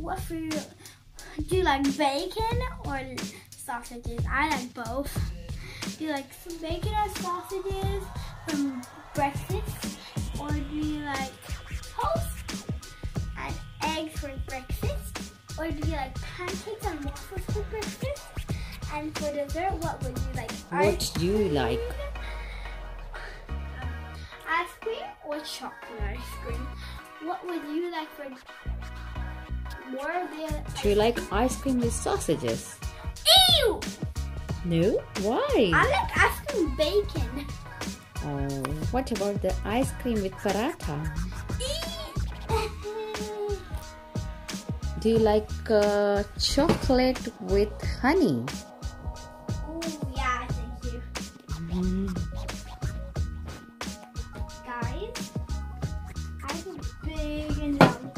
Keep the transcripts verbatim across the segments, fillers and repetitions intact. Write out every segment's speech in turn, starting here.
what food do you like? Bacon or sausages? I like both. Do you like some bacon or sausages from breakfast, or do you like toast and eggs for breakfast, or do you like pancakes and waffles for breakfast? And for dessert, what would you like? What do you like? Ice cream or chocolate ice cream? What would you like for more of the? Do you like ice cream with sausages? Ew! No? Why? I like ice cream with bacon. Oh, what about the ice cream with paratha? Ew! Do you like uh, chocolate with honey? Oh yeah, thank you. Mm. Guys, I have a big announcement.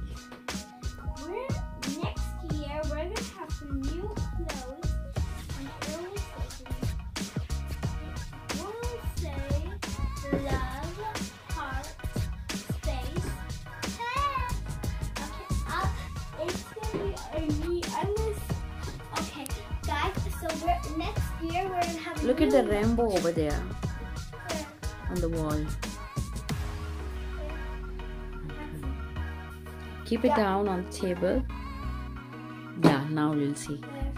We're, next year, we're going to have some new clothes and early stations. We'll say love, heart, space, hair. Okay, uh, it's going to be a new, I'm going to, okay, guys, so we're, next year, we're going to have a Look new at the rainbow over there Where? on the wall. Keep it Yeah. down on the table. Yeah, now we'll see. Where?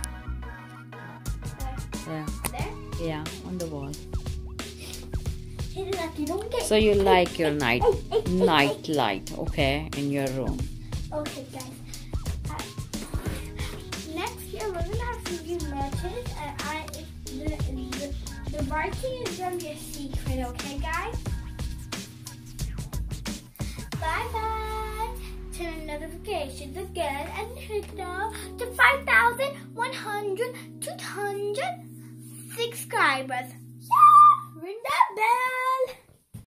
Where? Yeah, There? yeah, on the wall. Hey, like you don't get. So you like your night Hey, hey, hey, night light, okay, in your room. Okay, guys. Uh, next year we're gonna have some new merches, and I the the, the writing is gonna be a secret. Okay, guys. Bye bye. Turn notifications again and hit now to five thousand one hundred, two hundred subscribers. Yeah! Ring that bell.